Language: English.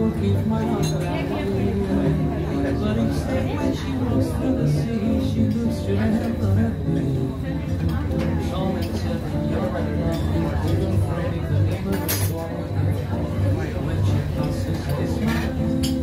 keep my heart alive. But instead when she walks through the sea, she looks straight at me. All in seven, you're right now. You're afraid of the name of the storm. When she passes, it's mine.